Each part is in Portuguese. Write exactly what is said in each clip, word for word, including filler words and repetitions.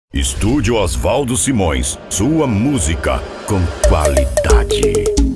Estúdio Oswaldo Simões, sua música com qualidade.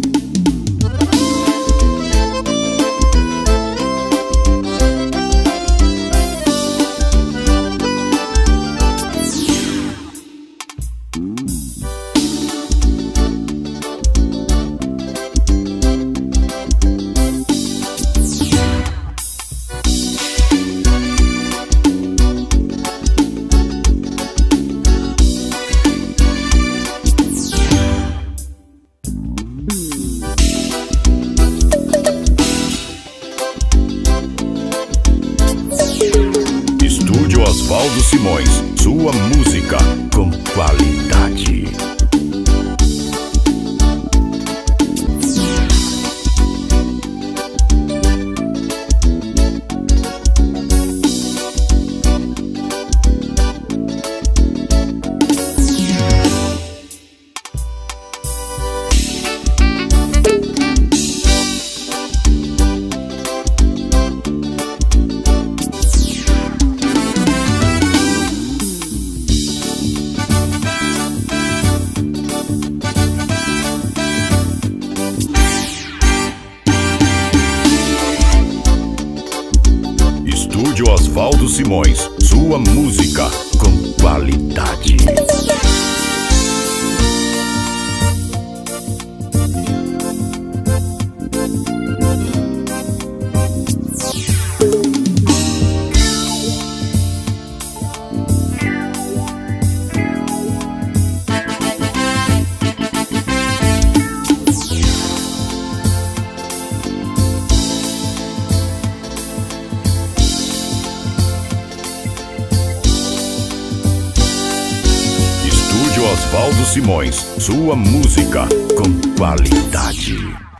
Oswaldo Simões, sua música com qualidade. Estúdio Oswaldo Simões, sua música com qualidade. Oswaldo Simões, sua música com qualidade.